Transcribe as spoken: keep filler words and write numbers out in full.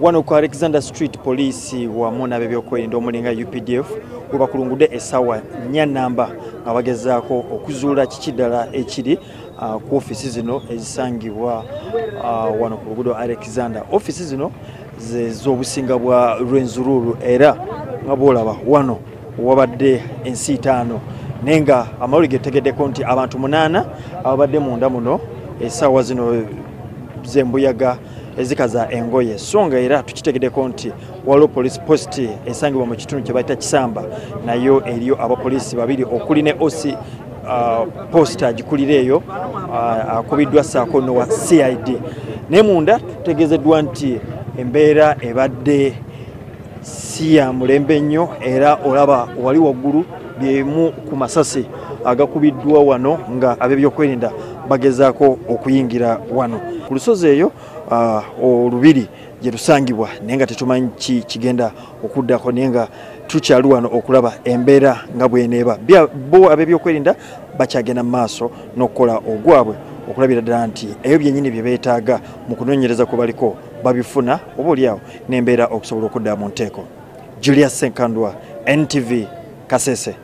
Wano ku Alexander Street Police wa muna bebyokwerinda omulinga U P D F we bakulungudde esawa nnya namba nga bagezaako okuzuula kikidala ekiri uh, ku office zino ezisangibwa uh, wano ku luguudo Alexander. Office zino ze z'obusinga bwa Rwenzururu era nga bwolaba wano wabadde ensi ttaano nenga amawuli getegeddeko nti abantu munaana abadde munda muno esawa zino zembuyaga ezikaza engoye songa era tukitegeddeko nti waliwo police post esangibwa mu kitundu kye bayita Kisamba nayo eriyo abapolisi babiri okuli ne osi uh, posta gikulira eyo uh, akubiddwa saako nowa C I D ne munda tutegezeddwa nti embeera ebadde si ya mulembe nnyo era olaba wali waggulu byemu ku masasi agakubiddwa wano nga ab'ebyokwerinda bagezaako okuyingira wano ku lusozi eyo uh, olubiri gye lusangibwa naye nga tetumanyi ki kigenda okuddako naye nga tukyali wano okulaba embeera nga bweneeba bo ab'ebyokwerinda bakyagenda mu maaso n'okukola ogwabwe okulabira ddala nti ebyo byennyini bye beetaaga mu kunoonyereza ku baliko babifuna oba oliawo n'embeera okusobola okudda mu nteeko. Julius Senkandwa, N T V, Kasese.